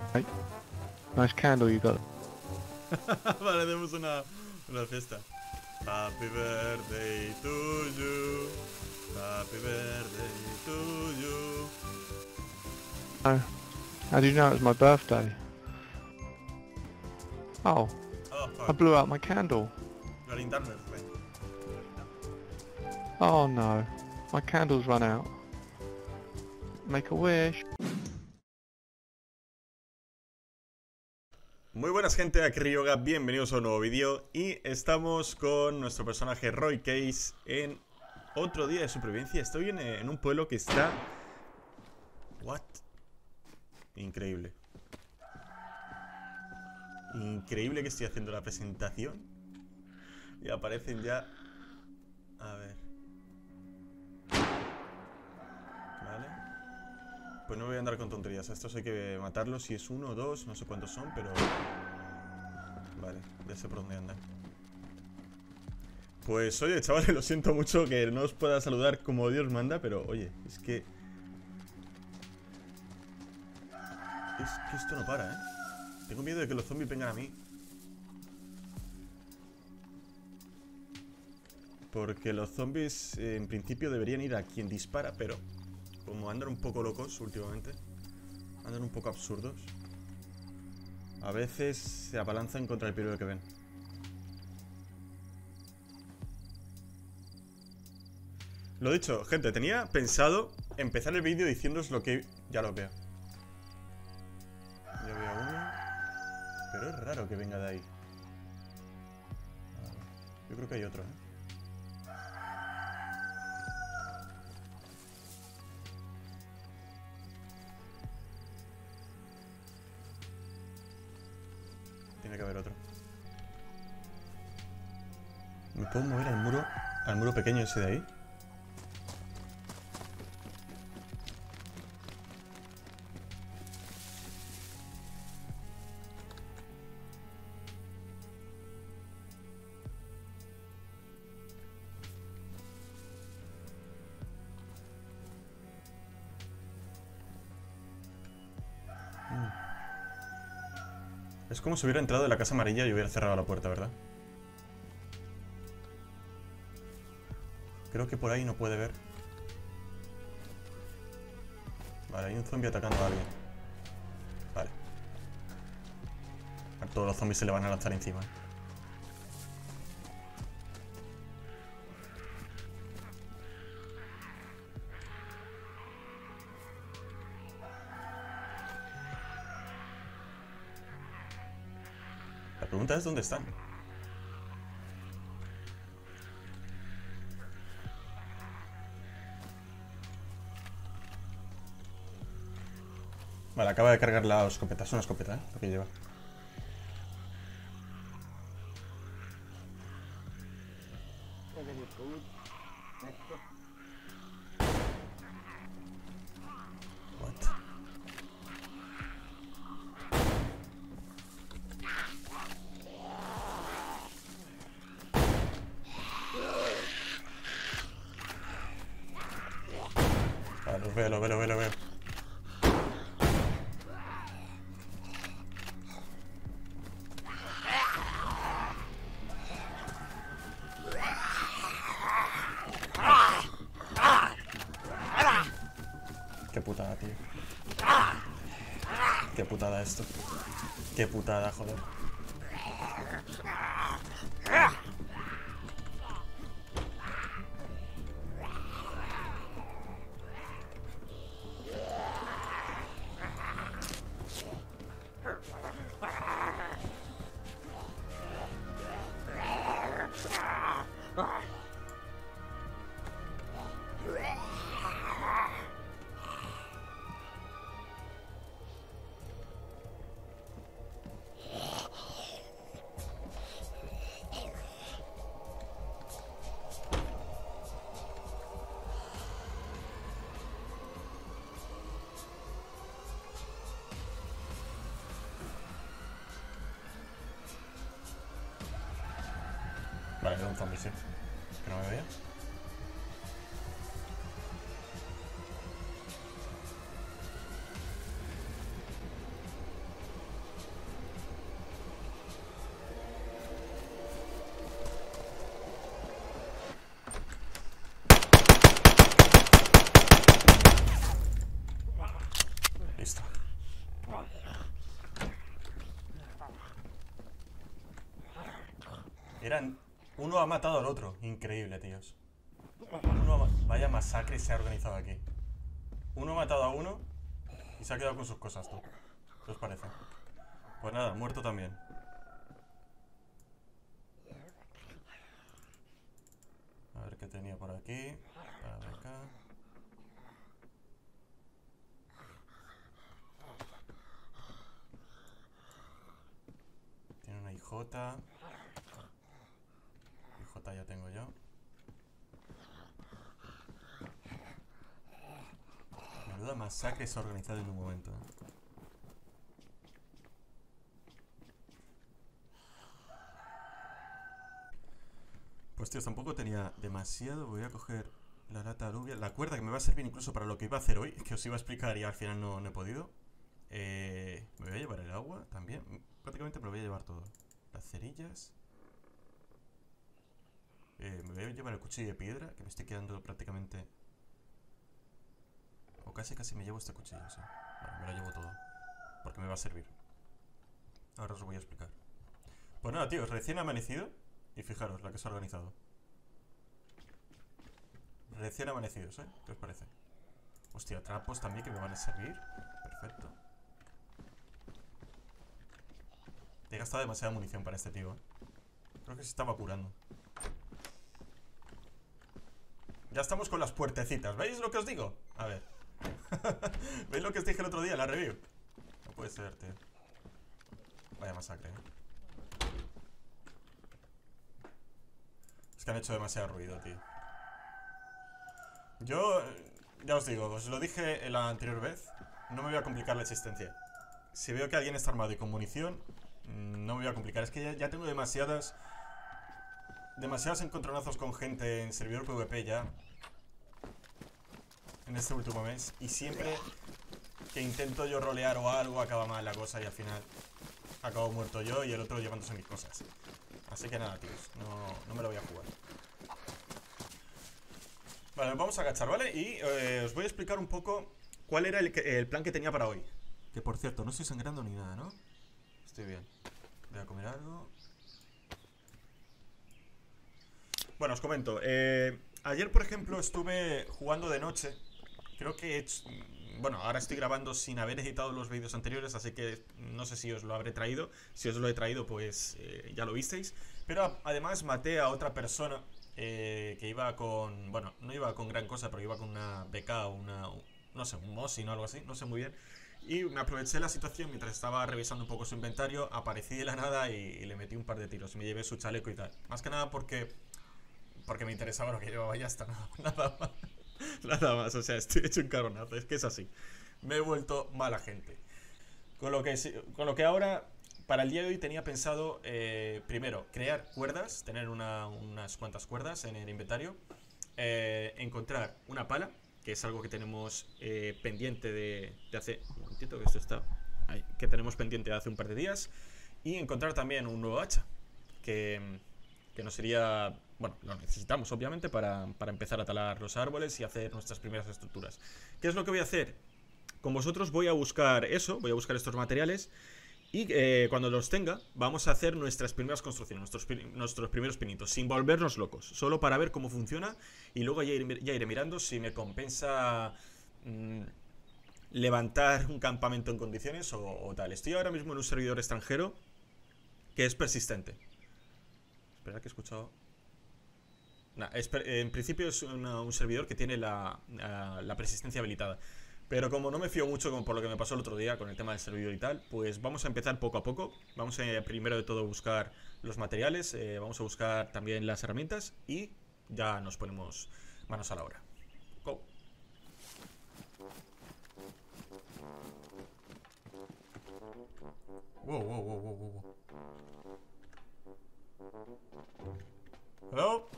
Hey, nice candle you got. Vale, hacemos una fiesta. Happy birthday to you. Happy birthday to you. Oh, how do you know it was my birthday? Oh, Oh, I fuck. blew out my candle. La linterna, güey. Oh no, my candle's run out. Make a wish. Muy buenas gente, aquí Ryoga, bienvenidos a un nuevo vídeo. Y estamos con nuestro personaje Roy Case en otro día de supervivencia. Estoy en un pueblo que está... What? Increíble. Increíble que estoy haciendo la presentación y aparecen ya... A ver... Vale. Pues no voy a andar con tonterías. A estos hay que matarlos. Si es uno o dos, no sé cuántos son, pero... Vale, ya sé por dónde andar. Pues oye, chavales, lo siento mucho que no os pueda saludar como Dios manda, pero oye, es que... Es que esto no para, ¿eh? Tengo miedo de que los zombies vengan a mí. Porque los zombies en principio deberían ir a quien dispara, pero como andan un poco locos últimamente, andan un poco absurdos, a veces se abalanzan contra el primero que ven. Lo dicho, gente, tenía pensado empezar el vídeo diciéndoos lo que... Ya lo veo. Ya veo a uno. Pero es raro que venga de ahí. A ver, yo creo que hay otro, ¿eh? Tiene que haber otro. ¿Me puedo mover al muro? Al muro pequeño ese de ahí. Es como si hubiera entrado de la casa amarilla y hubiera cerrado la puerta, ¿verdad? Creo que por ahí no puede ver. Vale, hay un zombie atacando a alguien. Vale. A todos los zombies se le van a lanzar encima. La pregunta es ¿dónde están? Vale, acaba de cargar la escopeta. Es una escopeta, ¿eh? Lo que lleva. What? Vale, los veo, los veo, los veo, los veo. Qué putada, tío. Qué putada esto. Qué putada, joder. Vale, era un zombie, sí. Que no me veía. Listo. Uno ha matado al otro. Increíble, tíos. Vaya masacre se ha organizado aquí. Uno ha matado a uno y se ha quedado con sus cosas, tú. ¿Qué os parece? Pues nada, muerto también. A ver qué tenía por aquí. Para acá. Tiene una IJ. IJ ya tengo yo. Menuda masacre se ha organizado en un momento. Pues tío, tampoco tenía demasiado. Voy a coger la lata de alubia. La cuerda que me va a servir incluso para lo que iba a hacer hoy, que os iba a explicar y al final no he podido. Me voy a llevar el agua también. Prácticamente me lo voy a llevar todo. Las cerillas. Me voy a llevar el cuchillo de piedra, que me estoy quedando prácticamente... O casi me llevo este cuchillo, sí. Vale, me lo llevo todo. Porque me va a servir. Ahora os lo voy a explicar. Pues nada, tíos, recién amanecido. Y fijaros la que se ha organizado. Recién amanecidos, ¿eh? ¿Qué os parece? Hostia, trapos también que me van a servir. Perfecto. He gastado demasiada munición para este tío, ¿eh? Creo que se estaba curando. Ya estamos con las puertecitas. ¿Veis lo que os digo? A ver. ¿Veis lo que os dije el otro día en la review? No puede ser, tío. Vaya masacre, ¿eh? Es que han hecho demasiado ruido, tío. Yo, ya os digo, os lo dije la anterior vez. No me voy a complicar la existencia. Si veo que alguien está armado y con munición, no me voy a complicar. Es que ya tengo demasiados encontronazos con gente en servidor PvP ya. En este último mes. Y siempre que intento yo rolear o algo, acaba mal la cosa y al final acabo muerto yo y el otro llevándose mis cosas. Así que nada, tíos, no me lo voy a jugar. Vale, vamos a agachar, ¿vale? Y os voy a explicar un poco cuál era el plan que tenía para hoy. Que por cierto, no estoy sangrando ni nada, ¿no? Estoy bien. Voy a comer algo. Bueno, os comento. Ayer, por ejemplo, estuve jugando de noche. Creo que... Bueno, ahora estoy grabando sin haber editado los vídeos anteriores, así que no sé si os lo habré traído. Si os lo he traído, pues ya lo visteis. Pero además maté a otra persona que iba con... Bueno, no iba con gran cosa, pero iba con una BK o una... No sé, un Mosin o algo así, no sé muy bien. Y me aproveché la situación mientras estaba revisando un poco su inventario. Aparecí de la nada y le metí un par de tiros. Me llevé su chaleco y tal. Más que nada porque me interesaba lo que llevaba, ya está, nada más. Nada más, o sea, estoy hecho un cabronazo. Es que es así. Me he vuelto mala gente. Con lo que ahora, para el día de hoy, tenía pensado, primero, crear cuerdas. Tener unas cuantas cuerdas en el inventario. Encontrar una pala, que es algo que tenemos pendiente de hace... Un momentito, que esto está ahí, que tenemos pendiente de hace un par de días. Y encontrar también un nuevo hacha, que nos sería... Bueno, lo necesitamos obviamente para empezar a talar los árboles y hacer nuestras primeras estructuras. ¿Qué es lo que voy a hacer? Con vosotros voy a buscar eso, voy a buscar estos materiales. Y cuando los tenga, vamos a hacer nuestras primeras construcciones, nuestros primeros pinitos, sin volvernos locos, solo para ver cómo funciona. Y luego ya iré mirando si me compensa levantar un campamento en condiciones o tal. Estoy ahora mismo en un servidor extranjero que es persistente. Espera, que he escuchado... Nah, en principio es un servidor que tiene la persistencia habilitada. Pero como no me fío mucho como por lo que me pasó el otro día con el tema del servidor y tal, pues vamos a empezar poco a poco. Vamos a primero de todo buscar los materiales, vamos a buscar también las herramientas y ya nos ponemos manos a la obra. Go. Wow. Hello.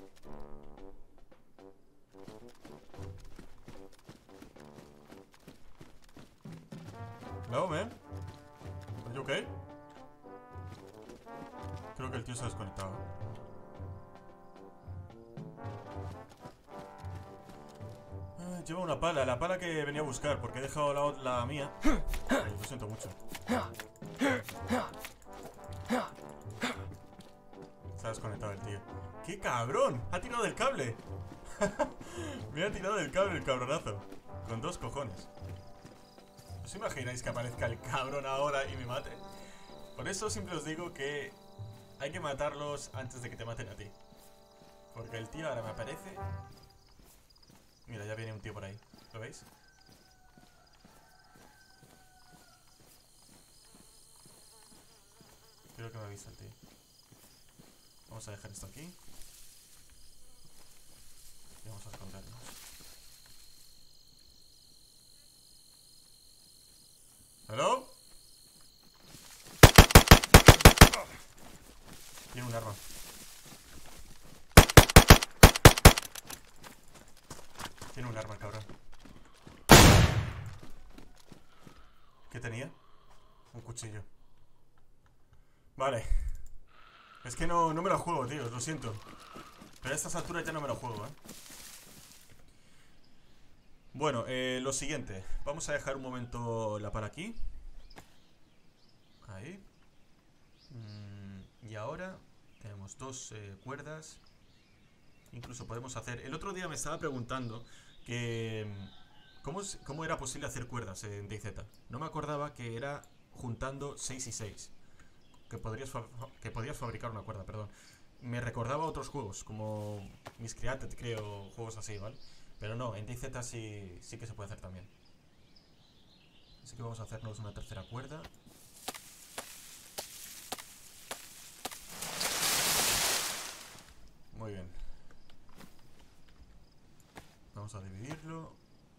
Hello, man. Are you okay? Creo que el tío se ha desconectado. Ay, lleva una pala, la pala que venía a buscar, porque he dejado la mía. Ay, lo siento mucho. Se ha desconectado el tío. ¡Qué cabrón! ¡Ha tirado del cable! Me ha tirado del cable el cabronazo. Con 2 cojones. ¿Os imagináis que aparezca el cabrón ahora y me mate? Por eso siempre os digo que hay que matarlos antes de que te maten a ti. Porque el tío ahora me aparece. Mira, ya viene un tío por ahí. ¿Lo veis? Creo que me ha visto el tío. Vamos a dejar esto aquí. Y vamos a escondernos. ¿Hello? Tiene un arma. Tiene un arma el cabrón. ¿Qué tenía? Un cuchillo. Vale. Es que no me lo juego, tío, lo siento. Pero a estas alturas ya no me lo juego, Bueno, lo siguiente. Vamos a dejar un momento la pala aquí. Ahí. Y ahora tenemos 2 cuerdas. Incluso podemos hacer... El otro día me estaba preguntando que... ¿Cómo era posible hacer cuerdas en DayZ? No me acordaba que era juntando 6 y 6. Que podías fabricar una cuerda, perdón. Me recordaba a otros juegos, como Miscreated, creo, juegos así, ¿vale? Pero no, en DayZ sí que se puede hacer también. Así que vamos a hacernos una tercera cuerda. Muy bien. Vamos a dividirlo.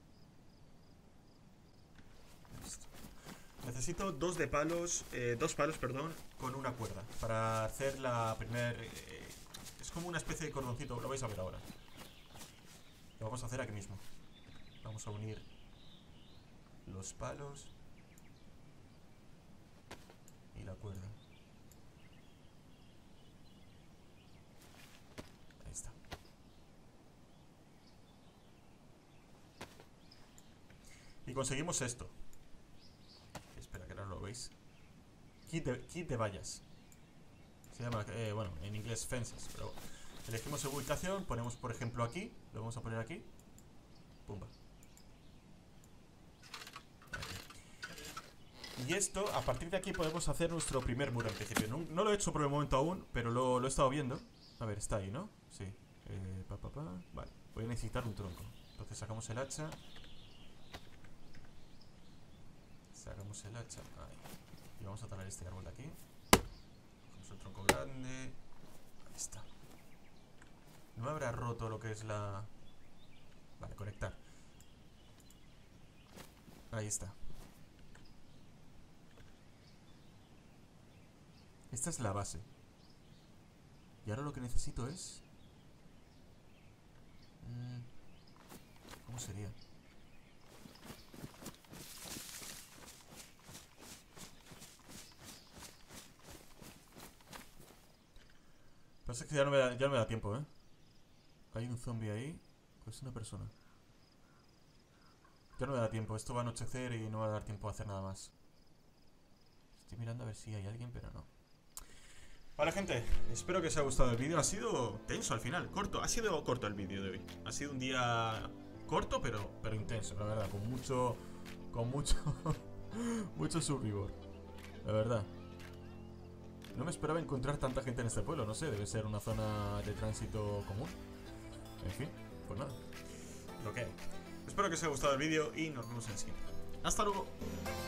Listo. Necesito 2 palos, perdón, con una cuerda para hacer la primer... es como una especie de cordoncito, lo vais a ver ahora. Lo vamos a hacer aquí mismo. Vamos a unir los palos y la cuerda. Ahí está. Y conseguimos esto. Espera, que ahora lo veis. Kit de vallas. Se llama, bueno, en inglés fences, pero elegimos su ubicación, ponemos por ejemplo aquí. Lo vamos a poner aquí. Pumba. Y esto, a partir de aquí podemos hacer nuestro primer muro en principio. No lo he hecho por el momento aún, pero lo he estado viendo. A ver, está ahí, ¿no? Sí. Vale, voy a necesitar un tronco. Entonces sacamos el hacha. Sacamos el hacha. Ahí. Y vamos a talar este árbol de aquí. Cogemos el tronco grande. Ahí está. No me habrá roto lo que es la... Vale, conectar. Ahí está. Esta es la base. Y ahora lo que necesito es... ¿Cómo sería? Pasa que ya no me da tiempo, ¿eh? Hay un zombie ahí. Pues una persona. Ya no me da tiempo. Esto va a anochecer y no va a dar tiempo a hacer nada más. Estoy mirando a ver si hay alguien, pero no. Vale, gente, espero que os haya gustado el vídeo. Ha sido tenso al final, corto. Ha sido corto el vídeo de hoy. Ha sido un día corto, pero intenso, la verdad. Con mucho mucho subrigor, la verdad. No me esperaba encontrar tanta gente en este pueblo. No sé, debe ser una zona de tránsito común. En fin, pues nada. Lo que hay. Espero que os haya gustado el vídeo y nos vemos en el siguiente. Hasta luego.